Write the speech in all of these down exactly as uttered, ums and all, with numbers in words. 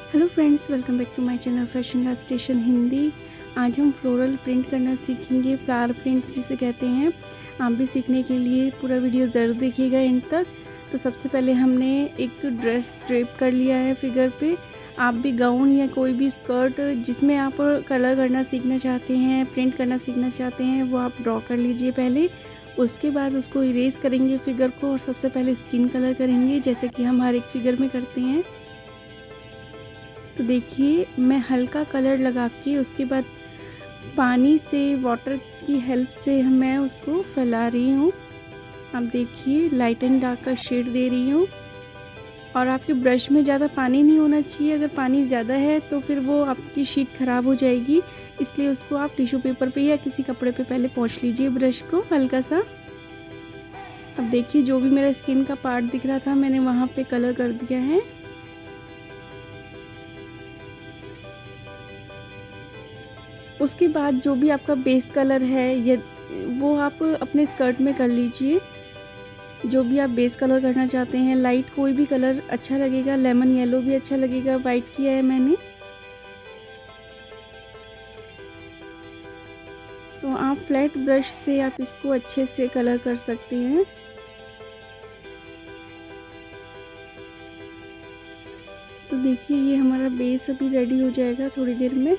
Hello friends, welcome back to my channel fashion का station Hindi. आज हम फ्लोरल प्रिंट करना सीखेंगे, फ्लावर प्रिंट जिसे कहते हैं। आप भी सीखने के लिए पूरा वीडियो ज़रूर देखिएगा एंड तक। तो सबसे पहले हमने एक ड्रेस ड्रेप कर लिया है फिगर पे। आप भी गाउन या कोई भी स्कर्ट जिसमें आप कलर करना सीखना चाहते हैं, प्रिंट करना सीखना चाहते हैं, वो आप ड्रॉ कर लीजिए पहले। उसके बाद उसको इरेज करेंगे फिगर को, और सबसे पहले स्किन कलर करेंगे जैसे कि हम हर एक फिगर में करते हैं। तो देखिए, मैं हल्का कलर लगा के उसके बाद पानी से, वाटर की हेल्प से मैं उसको फैला रही हूँ। आप देखिए, लाइट एंड डार्क का शेड दे रही हूँ। और आपके ब्रश में ज़्यादा पानी नहीं होना चाहिए। अगर पानी ज़्यादा है तो फिर वो आपकी शीट ख़राब हो जाएगी, इसलिए उसको आप टिश्यू पेपर पे या किसी कपड़े पे पहले पोंछ लीजिए ब्रश को हल्का सा। अब देखिए, जो भी मेरा स्किन का पार्ट दिख रहा था मैंने वहाँ पे कलर कर दिया है। उसके बाद जो भी आपका बेस कलर है ये वो आप अपने स्कर्ट में कर लीजिए। जो भी आप बेस कलर करना चाहते हैं, लाइट कोई भी कलर अच्छा लगेगा, लेमन येलो भी अच्छा लगेगा। वाइट किया है मैंने। तो आप फ्लैट ब्रश से आप इसको अच्छे से कलर कर सकते हैं। तो देखिए, ये हमारा बेस अभी रेडी हो जाएगा थोड़ी देर में।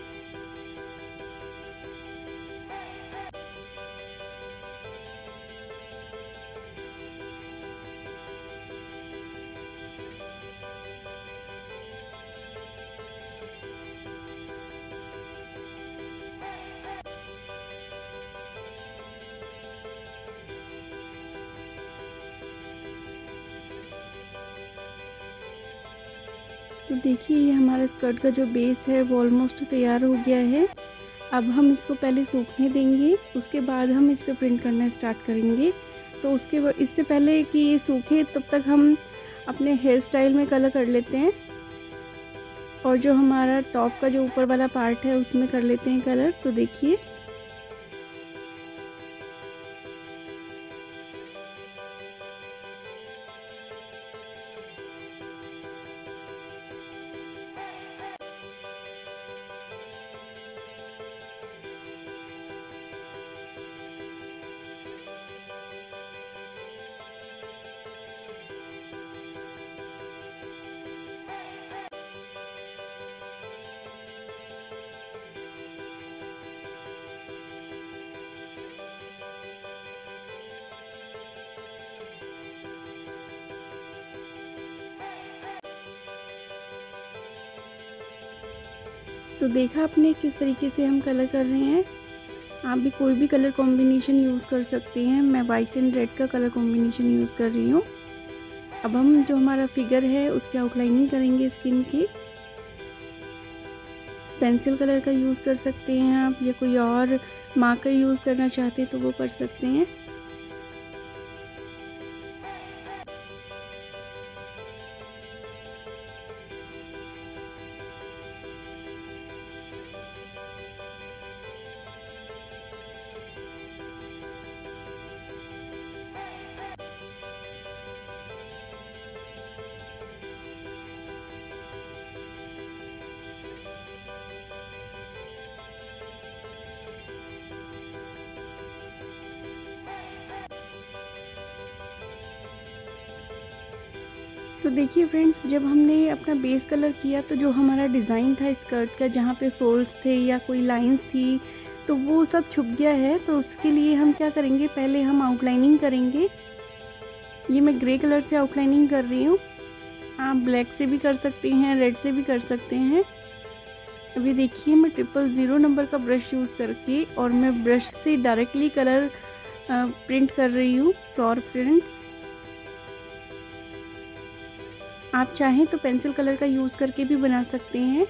तो देखिए, ये हमारा स्कर्ट का जो बेस है वो ऑलमोस्ट तैयार हो गया है। अब हम इसको पहले सूखने देंगे, उसके बाद हम इस पर प्रिंट करना स्टार्ट करेंगे। तो उसके इससे पहले कि ये सूखे तब तक हम अपने हेयर स्टाइल में कलर कर लेते हैं। और जो हमारा टॉप का जो ऊपर वाला पार्ट है उसमें कर लेते हैं कलर। तो देखिए, तो देखा आपने किस तरीके से हम कलर कर रहे हैं। आप भी कोई भी कलर कॉम्बिनेशन यूज़ कर सकते हैं। मैं वाइट एंड रेड का कलर कॉम्बिनेशन यूज़ कर रही हूँ। अब हम जो हमारा फिगर है उसकी आउटलाइनिंग करेंगे स्किन की। पेंसिल कलर का यूज़ कर सकते हैं आप, या कोई और मार्कर यूज़ करना चाहते हैं तो वो कर सकते हैं। तो देखिए फ्रेंड्स, जब हमने अपना बेस कलर किया तो जो हमारा डिज़ाइन था स्कर्ट का, जहाँ पे फोल्ड्स थे या कोई लाइंस थी, तो वो सब छुप गया है। तो उसके लिए हम क्या करेंगे, पहले हम आउटलाइनिंग करेंगे। ये मैं ग्रे कलर से आउटलाइनिंग कर रही हूँ। आप ब्लैक से भी कर सकते हैं, रेड से भी कर सकते हैं। अभी देखिए, मैं ट्रिपल ज़ीरो नंबर का ब्रश यूज़ करके और मैं ब्रश से डायरेक्टली कलर प्रिंट कर रही हूँ, फ्लावर प्रिंट। आप चाहें तो पेंसिल कलर का यूज़ करके भी बना सकते हैं।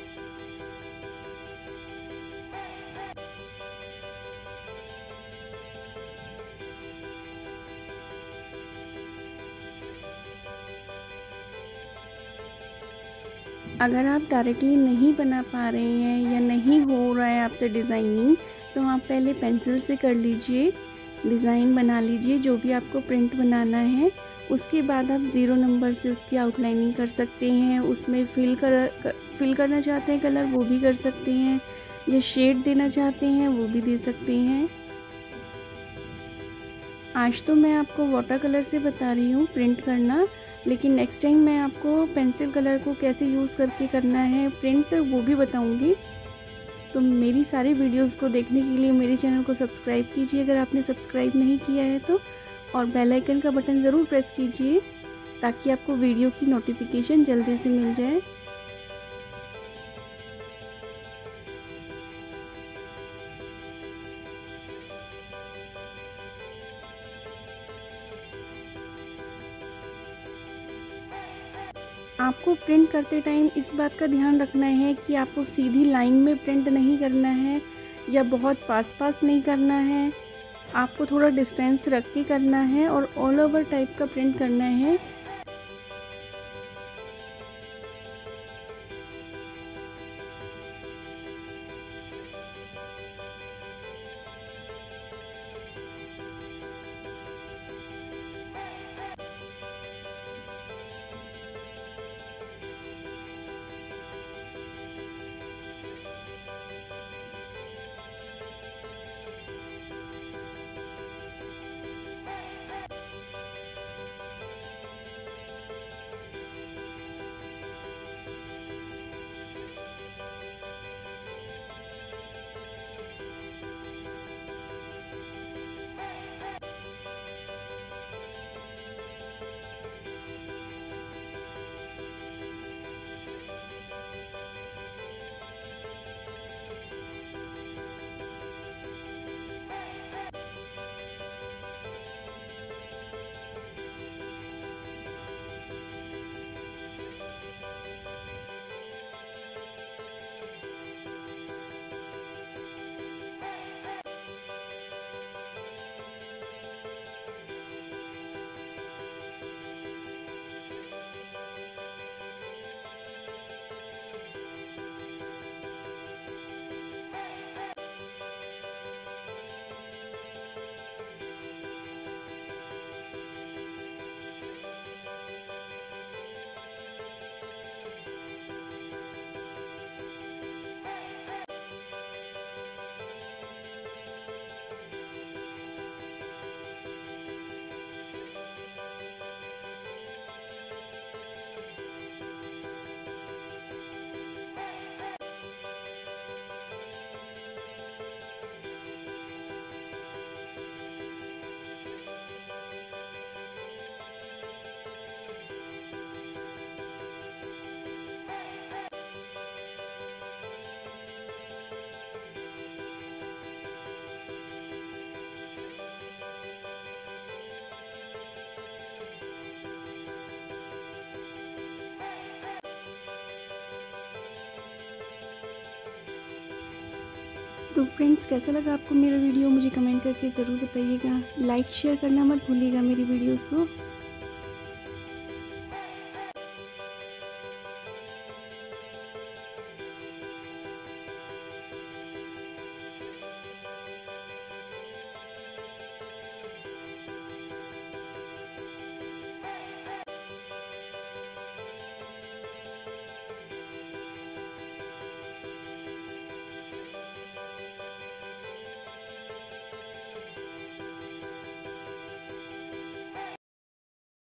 अगर आप डायरेक्टली नहीं बना पा रहे हैं या नहीं हो रहा है आपसे डिज़ाइनिंग, तो आप पहले पेंसिल से कर लीजिए, डिज़ाइन बना लीजिए जो भी आपको प्रिंट बनाना है। उसके बाद आप ज़ीरो नंबर से उसकी आउटलाइनिंग कर सकते हैं। उसमें फिल कर, कर फिल करना चाहते हैं कलर वो भी कर सकते हैं, या शेड देना चाहते हैं वो भी दे सकते हैं। आज तो मैं आपको वाटर कलर से बता रही हूँ प्रिंट करना, लेकिन नेक्स्ट टाइम मैं आपको पेंसिल कलर को कैसे यूज़ करके करना है प्रिंट वो भी बताऊँगी। तो मेरी सारी वीडियोस को देखने के लिए मेरे चैनल को सब्सक्राइब कीजिए अगर आपने सब्सक्राइब नहीं किया है तो, और बेल आइकन का बटन ज़रूर प्रेस कीजिए ताकि आपको वीडियो की नोटिफिकेशन जल्दी से मिल जाए। आपको प्रिंट करते टाइम इस बात का ध्यान रखना है कि आपको सीधी लाइन में प्रिंट नहीं करना है या बहुत पास पास नहीं करना है। आपको थोड़ा डिस्टेंस रख के करना है और ऑल ओवर टाइप का प्रिंट करना है। तो फ्रेंड्स, कैसा लगा आपको मेरा वीडियो मुझे कमेंट करके ज़रूर बताइएगा। लाइक शेयर करना मत भूलिएगा मेरी वीडियोस को।